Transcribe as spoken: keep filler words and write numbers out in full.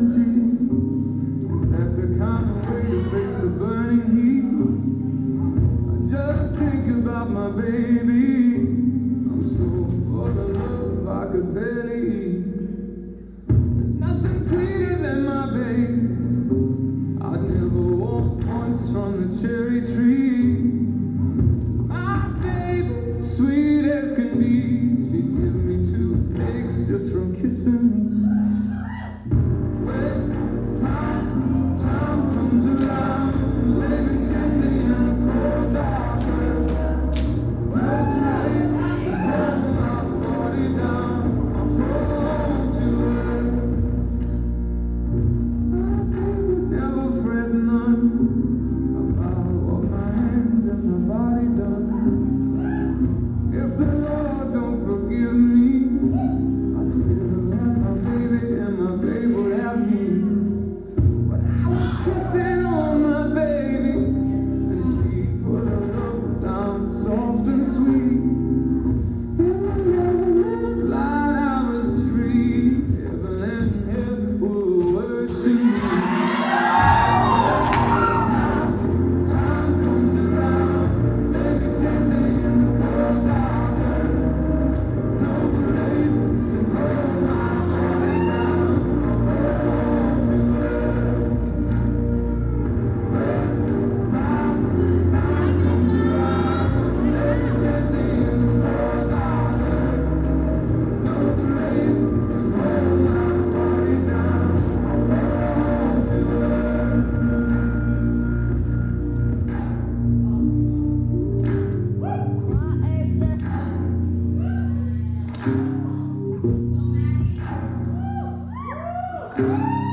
empty. Is that the kind of way to face the burning heat? I just think about my baby. I'm so full of love I could barely eat. There's nothing sweeter than my baby. I'd never walk once from the cherry tree. My baby, sweet as can be. She'd give me two flakes just from kissing me. When my time comes around, lay me gently in the cold dark earth, where the rain will hold my body down. I'll hold to her. My baby never fret none about what my hands and my body done. If the Lord don't forgive me, I'd still have my baby and my baby would have me. But I was kissing on my baby, and she put her love down soft and sweet. In the moment light I was free. Heaven and hell were words to me. Time comes around, baby, gently in the cold dark earth. No grave can hold my body down. I'll hold to her. When my time comes around, baby, gently in the cold dark earth. No grave can hold my body down. I'll hold to her. What